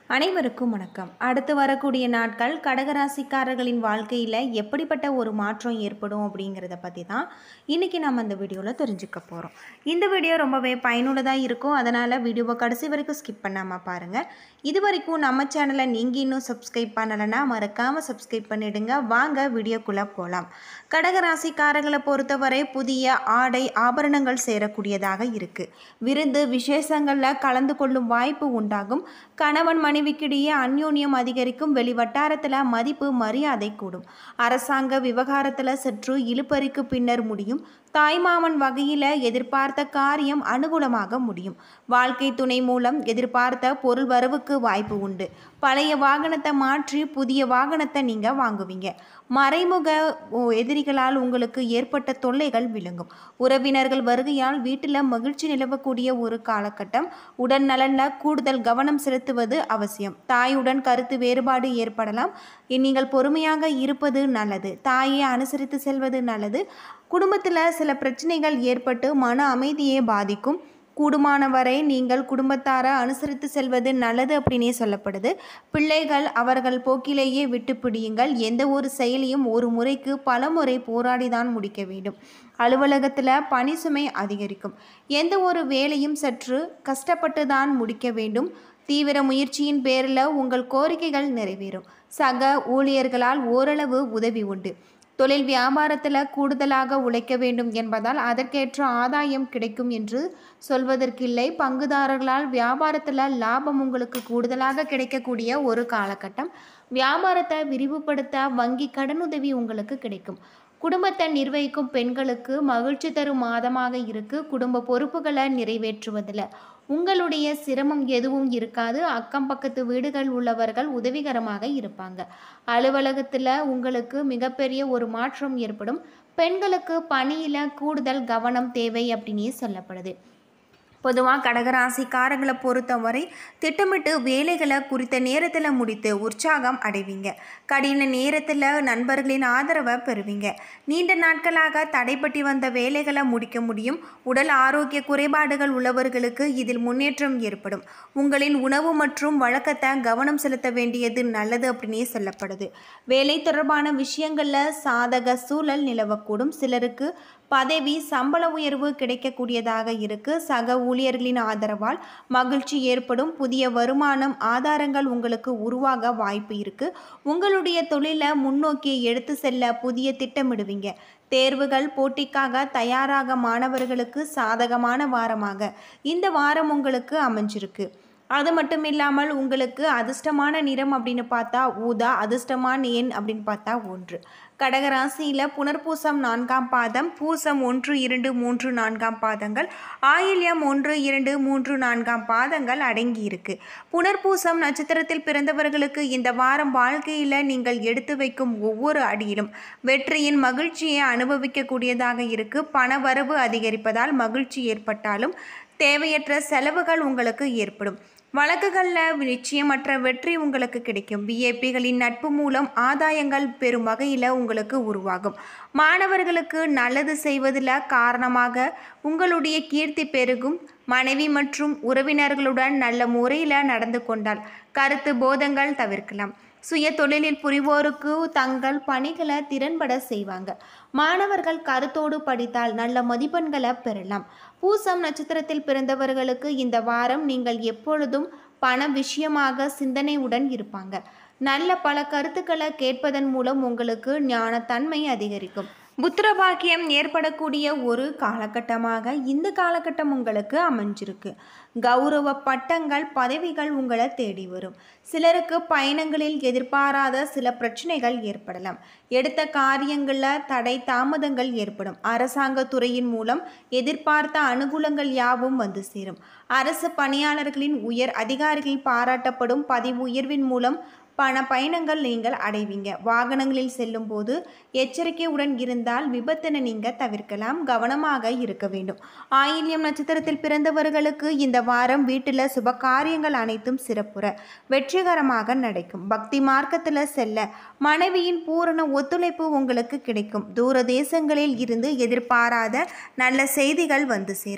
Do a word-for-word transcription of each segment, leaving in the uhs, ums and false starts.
அனைவருக்கும் வணக்கம். அடுத்து வரக்கூடிய நாட்கள் கடகராசிக்காரர்களின் வாழ்க்கையில் எப்படிப்பட்ட ஒரு மாற்றம் ஏற்படும் அப்படிங்கிறத பற்றி தான் இன்றைக்கி நம்ம இந்த வீடியோவில் தெரிஞ்சுக்க போகிறோம். இந்த வீடியோ ரொம்பவே பயனுள்ளதாக இருக்கும். அதனால் வீடியோவை கடைசி வரைக்கும் ஸ்கிப் பண்ணாமல் பாருங்கள். இது வரைக்கும் நம்ம சேனலை நீங்கள் இன்னும் சப்ஸ்கிரைப் பண்ணலைன்னா மறக்காமல் சப்ஸ்கிரைப் பண்ணிவிடுங்க. வாங்க வீடியோக்குள்ளே போகலாம். கடகராசிக்காரர்களை பொறுத்தவரை புதிய ஆடை ஆபரணங்கள் சேரக்கூடியதாக இருக்குது. விருந்து விசேஷங்களில் கலந்து கொள்ளும் வாய்ப்பு உண்டாகும். கணவன் மனைவிக்கிடையே அந்யோன்யம் அதிகரிக்கும். வெளிவட்டாரத்தில் மதிப்பு மரியாதை கூடும். அரசாங்க விவகாரத்தில் சற்று இழுபறிக்கு பின்னர் முடியும். தாய்மாமன் வகையில் எதிர்பார்த்த காரியம் அனுகூலமாக முடியும். வாழ்க்கை துணை மூலம் எதிர்பார்த்த பொருள் வரவுக்கு வாய்ப்பு உண்டு. பழைய வாகனத்தை மாற்றி புதிய வாகனத்தை நீங்கள் வாங்குவீங்க. மறைமுக எதிரிகளால் உங்களுக்கு ஏற்பட்ட தொல்லைகள் விளங்கும். உறவினர்கள் வருகையால் வீட்டில் மகிழ்ச்சி நிலவக்கூடிய ஒரு காலகட்டம். உடல் நலனில் கூடுதல் கவனம் செலுத்துவது அவசியம். தாயுடன் கருத்து வேறுபாடு ஏற்படலாம். நீங்கள் பொறுமையாக இருப்பது நல்லது. தாயை அனுசரித்து செல்வது நல்லது. குடும்பத்தில் சில பிரச்சனைகள் ஏற்பட்டு மன அமைதியை பாதிக்கும். கூடுமானவரை நீங்கள் குடும்பத்தாரை அனுசரித்து செல்வது நல்லது அப்படின்னே சொல்லப்படுது. பிள்ளைகள் அவர்கள் போக்கிலேயே விட்டு பிடியுங்கள். எந்த ஒரு செயலையும் ஒரு முறைக்கு பல முறை போராடிதான் முடிக்க வேண்டும். அலுவலகத்தில் பணி சுமை அதிகரிக்கும். எந்த ஒரு வேலையும் சற்று கஷ்டப்பட்டு தான் முடிக்க வேண்டும். தீவிர முயற்சியின் பேரில் உங்கள் கோரிக்கைகள் நிறைவேறும். சக ஊழியர்களால் ஓரளவு உதவி உண்டு. தொழில் வியாபாரத்தில் கூடுதலாக உழைக்க வேண்டும் என்பதால் அதற்கேற்ற ஆதாயம் கிடைக்கும் என்று சொல்வதற்கில்லை. பங்குதாரர்களால் வியாபாரத்தில் லாபம் உங்களுக்கு கூடுதலாக கிடைக்கக்கூடிய ஒரு காலகட்டம். வியாபாரத்தை விரிவுபடுத்த வங்கி கடனுதவி உங்களுக்கு கிடைக்கும். குடும்பத்தை நிர்வகிக்கும் பெண்களுக்கு மகிழ்ச்சி தரும் மாதமாக இருக்கு. குடும்ப பொறுப்புகளை நிறைவேற்றுவதில் உங்களுடைய சிரமம் எதுவும் இருக்காது. அக்கம் பக்கத்து வீடுகள் உள்ளவர்கள் உதவிகரமாக இருப்பாங்க. அலுவலகத்தில் உங்களுக்கு மிகப்பெரிய ஒரு மாற்றம் ஏற்படும். பெண்களுக்கு பணியில் கூடுதல் கவனம் தேவை அப்படின்னே சொல்லப்படுது. பொதுவாக கடகராசிக்காரர்களை பொறுத்தவரை திட்டமிட்டு வேலைகளை குறித்த நேரத்தில் முடித்து உற்சாகம் அடைவீங்க. கடின நேரத்தில் நண்பர்களின் ஆதரவை பெறுவீங்க. நீண்ட நாட்களாக தடைப்பட்டு வந்த வேலைகளை முடிக்க முடியும். உடல் ஆரோக்கிய குறைபாடுகள் உள்ளவர்களுக்கு இதில் முன்னேற்றம் ஏற்படும். உங்களின் உணவு மற்றும் வழக்கத்தை கவனம் செலுத்த வேண்டியது நல்லது அப்படின்னே சொல்லப்படுது. வேலை தொடர்பான விஷயங்களில் சாதக சூழல் நிலவக்கூடும். சிலருக்கு பதவி சம்பள உயர்வு கிடைக்கக்கூடியதாக இருக்கு. சக ஊழியர்களின் ஆதரவால் மகிழ்ச்சி ஏற்படும். புதிய வருமானம் ஆதாரங்கள் உங்களுக்கு உருவாக வாய்ப்பு இருக்கு. உங்களுடைய தொழிலை முன்னோக்கி எடுத்து செல்ல புதிய திட்டமிடுவீங்க. தேர்வுகள் போட்டிக்காக தயாராக மாணவர்களுக்கு சாதகமான வாரமாக இந்த வாரம் உங்களுக்கு அமைஞ்சிருக்கு. அது மட்டும் இல்லாமல் உங்களுக்கு அதிர்ஷ்டமான நிறம் அப்படின்னு பார்த்தா ஊதா, அதிர்ஷ்டமான எண் அப்படின்னு பார்த்தா ஒன்று. கடகராசியில் புனர்பூசம் நான்காம் பாதம், பூசம் ஒன்று இரண்டு மூன்று நான்காம் பாதங்கள், ஆயில்யம் ஒன்று இரண்டு மூன்று நான்காம் பாதங்கள் அடங்கி இருக்கு. புனர்பூசம் நட்சத்திரத்தில் பிறந்தவர்களுக்கு இந்த வாரம் வாழ்க்கையில் நீங்கள் எடுத்து வைக்கும் ஒவ்வொரு அடியிலும் வெற்றியின் மகிழ்ச்சியை அனுபவிக்கக்கூடியதாக இருக்கு. பண வரவு அதிகரிப்பதால் மகிழ்ச்சி ஏற்பட்டாலும் தேவையற்ற செலவுகள் உங்களுக்கு ஏற்படும். வழக்குகளில் நிச்சயமற்ற வெற்றி உங்களுக்கு கிடைக்கும். விஐபிகளின் நட்பு மூலம் ஆதாயங்கள் பெறும் வகையில் உங்களுக்கு உருவாகும். மாணவர்களுக்கு நல்லது செய்வதில் காரணமாக உங்களுடைய கீர்த்தி பெருகும். மனைவி மற்றும் உறவினர்களுடன் நல்ல முறையில் நடந்து கொண்டால் கருத்து போதங்கள் தவிர்க்கலாம். சுய தொழிலில் புரிவோருக்கு தங்கள் பணிகளை திறன்பட செய்வாங்க. மாணவர்கள் கருத்தோடு படித்தால் நல்ல மதிப்பெண்களை பெறலாம். பூசம் நட்சத்திரத்தில் பிறந்தவர்களுக்கு இந்த வாரம் நீங்கள் எப்பொழுதும் பண விஷயமாக சிந்தனையுடன் இருப்பாங்க. நல்ல பல கருத்துக்களை கேட்பதன் மூலம் உங்களுக்கு ஞானத்தன்மை அதிகரிக்கும். புத்திரபாக்கியம் ஏற்படக்கூடிய ஒரு காலகட்டமாக இந்த காலகட்டம் உங்களுக்கு அமைஞ்சிருக்கு. கௌரவ பட்டங்கள் பதவிகள் உங்களை தேடி வரும். சிலருக்கு பயணங்களில் எதிர்பாராத சில பிரச்சனைகள் ஏற்படலாம். எடுத்த காரியங்களில் தடை தாமதங்கள் ஏற்படும். அரசாங்க துறையின் மூலம் எதிர்பார்த்த அனுகூலங்கள் யாவும் வந்து சேரும். அரசு பணியாளர்களின் உயர் அதிகாரிகள் பாராட்டப்படும். பதவி உயர்வின் மூலம் பண பயணங்கள் நீங்கள் அடைவீங்க. வாகனங்களில் செல்லும் போது எச்சரிக்கையுடன் இருந்தால் விபத்தினை நீங்கள் தவிர்க்கலாம். கவனமாக இருக்க வேண்டும். ஆயில்யம் நட்சத்திரத்தில் பிறந்தவர்களுக்கு இந்த வாரம் வீட்டில் சுப காரியங்கள் அனைத்தும் சிறப்புற வெற்றிகரமாக நடக்கும். பக்தி மார்க்கத்தில் செல்ல மனைவியின் பூரண ஒத்துழைப்பு உங்களுக்கு கிடைக்கும். தூர தேசங்களில் இருந்து எதிர்பாராத நல்ல செய்திகள் வந்து சேரும்.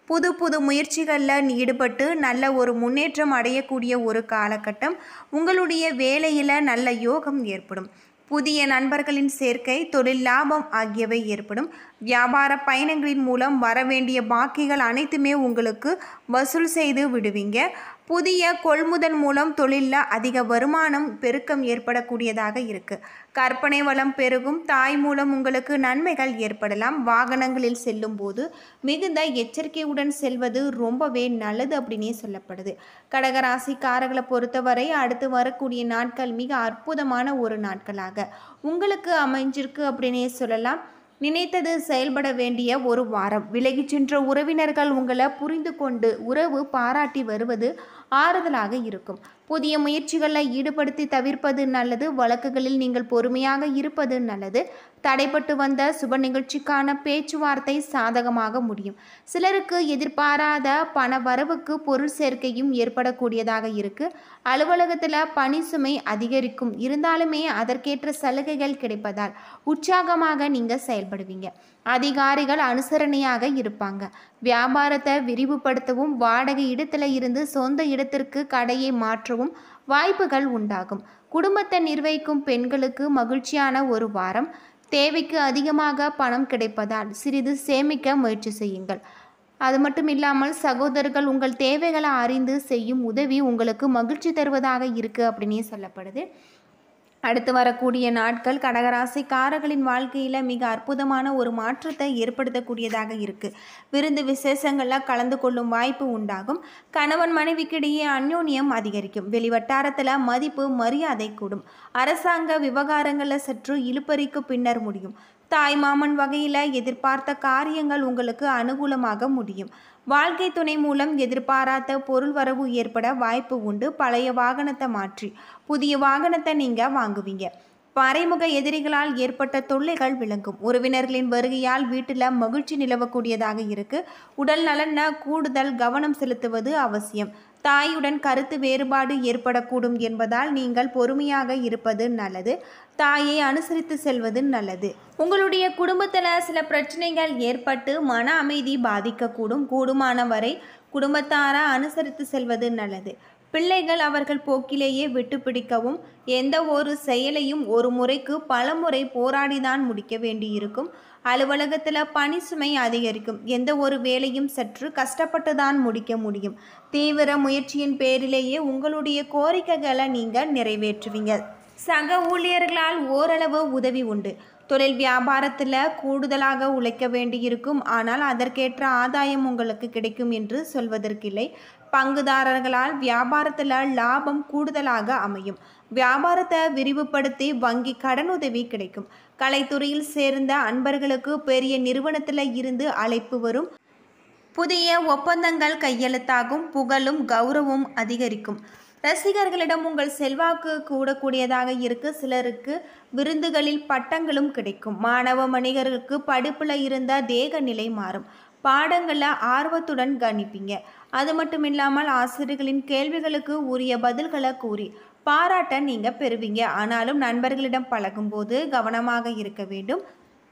புது புது முயற்சிகளில் ஈடுபட்டு நல்ல ஒரு முன்னேற்றம் அடையக்கூடிய ஒரு காலகட்டம். உங்களுடைய வேலையில் நல்ல யோகம் ஏற்படும். புதிய நண்பர்களின் சேர்க்கை, தொழில் லாபம் ஆகியவை ஏற்படும். வியாபார பயணங்களின் மூலம் வரவேண்டிய பாக்கிகள் அனைத்துமே உங்களுக்கு வசூல் செய்து விடுவீங்க. புதிய கொள்முதல் மூலம் தொழிலில் அதிக வருமானம் பெருக்கம் ஏற்படக்கூடியதாக இருக்குது. கற்பனை வளம் பெருகும். தாய் மூலம் உங்களுக்கு நன்மைகள் ஏற்படலாம். வாகனங்களில் செல்லும் போது மிகுந்த எச்சரிக்கையுடன் செல்வது ரொம்பவே நல்லது அப்படின்னே சொல்லப்படுது. கடகராசிக்காரர்களை பொறுத்தவரை அடுத்து வரக்கூடிய நாட்கள் மிக அற்புதமான ஒரு நாட்களாக உங்களுக்கு அமைஞ்சிருக்கு அப்படின்னே சொல்லலாம். நினைத்தது செயல்பட வேண்டிய ஒரு வாரம். விலகி சென்ற உறவினர்கள் உங்களை புரிந்து கொண்டு உறவு பாராட்டி வருவது ஆறுதலாக இருக்கும். புதிய முயற்சிகளில் ஈடுபடுத்தி தவிர்ப்பது நல்லது. வழக்குகளில் நீங்கள் பொறுமையாக இருப்பது நல்லது. தடைப்பட்டு வந்த சுப நிகழ்ச்சிக்கான பேச்சுவார்த்தை சாதகமாக முடியும். சிலருக்கு எதிர்பாராத பண வரவுக்கு பொருள் சேர்க்கையும் ஏற்படக்கூடியதாக இருக்கு. அலுவலகத்தில் பணி சுமை அதிகரிக்கும். இருந்தாலுமே அதற்கேற்ற சலுகைகள் கிடைப்பதால் உற்சாகமாக நீங்கள் செயல்படுவீங்க. அதிகாரிகள் அனுசரணையாக இருப்பாங்க. வியாபாரத்தை விரிவுபடுத்தவும் வாடகை இடத்துல இருந்து சொந்த இடத்திற்கு கடையை மாற்றவும் வாய்ப்புகள் உண்டாகும். குடும்பத்தை நிர்வகிக்கும் பெண்களுக்கு மகிழ்ச்சியான ஒரு வாரம். தேவைக்கு அதிகமாக பணம் கிடைப்பதால் சிறிது சேமிக்க முயற்சி செய்யுங்கள். அது மட்டும் இல்லாமல் சகோதரர்கள் உங்கள் தேவைகளை அறிந்து செய்யும் உதவி உங்களுக்கு மகிழ்ச்சி தருவதாக இருக்கு அப்படின்னே சொல்லப்படுது. அடுத்து வரக்கூடிய நாட்கள் கடகராசிக்காரர்களின் வாழ்க்கையில் மிக அற்புதமான ஒரு மாற்றத்தை ஏற்படுத்தக்கூடியதாக இருக்குது. விருந்து விசேஷங்களில் கலந்து கொள்ளும் வாய்ப்பு உண்டாகும். கணவன் மனைவிக்கிடையே அந்யோன்யம் அதிகரிக்கும். வெளிவட்டாரத்தில் மதிப்பு மரியாதை கூடும். அரசாங்க விவகாரங்களில் சற்று இழுபறிக்கு பின்னர் முடியும். தாய் மாமன் வகையில் எதிர்பார்த்த காரியங்கள் உங்களுக்கு அனுகூலமாக முடியும். வாழ்க்கை துணை மூலம் எதிர்பாராத பொருள் வரவு ஏற்பட வாய்ப்பு உண்டு. பழைய வாகனத்தை மாற்றி புதிய வாகனத்தை நீங்கள் வாங்குவீங்க. மறைமுக எதிரிகளால் ஏற்பட்ட தொல்லைகள் விளங்கும். உறவினர்களின் வருகையால் வீட்டில் மகிழ்ச்சி நிலவக்கூடியதாக இருக்கு. உடல் நலன கூடுதல் கவனம் செலுத்துவது அவசியம். தாயுடன் கருத்து வேறுபாடு ஏற்படக்கூடும் என்பதால் நீங்கள் பொறுமையாக இருப்பது நல்லது. தாயை அனுசரித்து செல்வது நல்லது. உங்களுடைய குடும்பத்தில் சில பிரச்சனைகள் ஏற்பட்டு மன அமைதி பாதிக்கக்கூடும். கூடுமான வரை குடும்பத்தாரை அனுசரித்து செல்வது நல்லது. பிள்ளைகள் அவர்கள் போக்கிலேயே விட்டு பிடிக்கவும். எந்த ஒரு செயலையும் ஒரு முறைக்கு பல முறை போராடிதான் முடிக்க வேண்டியிருக்கும். அலுவலகத்தில் பணி சுமை அதிகரிக்கும். எந்த ஒரு வேலையும் சற்று கஷ்டப்பட்டு தான் முடிக்க முடியும். தீவிர முயற்சியின் பேரிலேயே உங்களுடைய கோரிக்கைகளை நீங்கள் நிறைவேற்றுவீங்க. சக ஊழியர்களால் ஓரளவு உதவி உண்டு. தொழில் வியாபாரத்தில் கூடுதலாக உழைக்க வேண்டியிருக்கும். ஆனால் அதற்கேற்ற ஆதாயம் உங்களுக்கு கிடைக்கும் என்று சொல்வதற்கில்லை. பங்குதாரர்களால் வியாபாரத்தில் லாபம் கூடுதலாக அமையும். வியாபாரத்தை விரிவுபடுத்தி வங்கி கடனுதவி கிடைக்கும். கலைத்துறையில் சேர்ந்த அன்பர்களுக்கு பெரிய நிறுவனத்தில் இருந்து அழைப்பு வரும். புதிய ஒப்பந்தங்கள் கையெழுத்தாகும். புகழும் கௌரவமும் அதிகரிக்கும். ரசிகர்களிடம் உங்கள் செல்வாக்கு கூடக்கூடியதாக இருக்கு. சிலருக்கு விருந்துகளில் பட்டங்களும் கிடைக்கும். மாணவ மணிகர்களுக்கு படிப்பில் இருந்த தேக நிலை மாறும். பாடங்களில் ஆர்வத்துடன் கணிப்பீங்க. அது மட்டும் இல்லாமல் ஆசிரியர்களின் கேள்விகளுக்கு உரிய பதில்களை கூறி பாராட்ட நீங்கள் பெறுவீங்க. ஆனாலும் நண்பர்களிடம் பழகும்போது கவனமாக இருக்க வேண்டும்.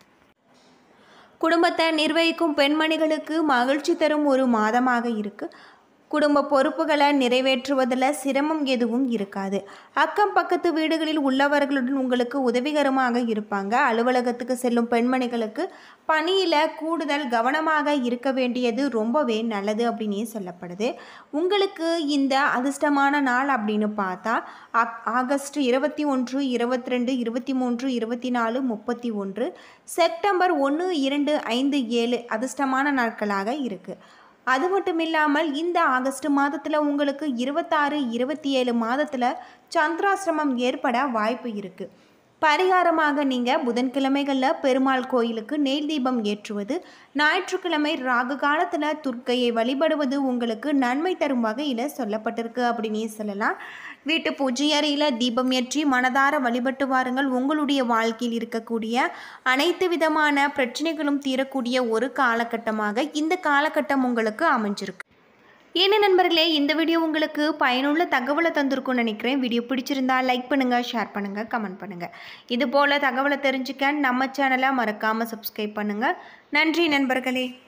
குடும்பத்தை நிர்வகிக்கும் பெண்மணிகளுக்கு மகிழ்ச்சி தரும் ஒரு மாதமாக இருக்கு. குடும்ப பொறுப்புகளை நிறைவேற்றுவதில் சிரமம் எதுவும் இருக்காது. அக்கம் பக்கத்து வீடுகளில் உள்ளவர்களுடன் உங்களுக்கு உதவிகரமாக இருப்பாங்க. அலுவலகத்துக்கு செல்லும் பெண்மணிகளுக்கு பணியில் கூடுதல் கவனமாக இருக்க வேண்டியது ரொம்பவே நல்லது அப்படின்னே சொல்லப்படுது. உங்களுக்கு இந்த அதிர்ஷ்டமான நாள் அப்படின்னு பார்த்தா ஆகஸ்ட் இருபத்தி ஒன்று இருபத்தி ரெண்டு இருபத்தி மூன்று இருபத்தி நாலு முப்பத்தி ஒன்று செப்டம்பர் ஒன்று இரண்டு ஐந்து ஏழு அதிர்ஷ்டமான நாட்களாக இருக்குது. அது மட்டும் இல்லாமல் இந்த ஆகஸ்ட் மாதத்தில் உங்களுக்கு இருபத்தாறு இருபத்தி ஏழு மாதத்தில் சந்திராசிரமம் ஏற்பட வாய்ப்பு இருக்குது. பரிகாரமாக நீங்கள் புதன்கிழமைகளில் பெருமாள் கோயிலுக்கு நெய் தீபம் ஏற்றுவது, ஞாயிற்றுக்கிழமை ராகு காலத்தில் துர்க்கையை வழிபடுவது உங்களுக்கு நன்மை தரும் வகையில் சொல்லப்பட்டிருக்கு அப்படின்னே சொல்லலாம். வீட்டு பூஜை அறையில் தீபம் ஏற்றி மனதார வழிபட்டு வாருங்கள். உங்களுடைய வாழ்க்கையில் இருக்கக்கூடிய அனைத்து விதமான பிரச்சனைகளும் தீரக்கூடிய ஒரு காலகட்டமாக இந்த காலகட்டம் உங்களுக்கு அமைஞ்சிருக்கு. என்ன நண்பர்களே, இந்த வீடியோ உங்களுக்கு பயனுள்ள தகவலை தந்திருக்கும்னு நினைக்கிறேன். வீடியோ பிடிச்சிருந்தா லைக் பண்ணுங்கள், ஷேர் பண்ணுங்கள், கமெண்ட் பண்ணுங்கள். இது போல் தகவலை தெரிஞ்சுக்க நம்ம சேனலை மறக்காமல் சப்ஸ்கிரைப் பண்ணுங்கள். நன்றி நண்பர்களே.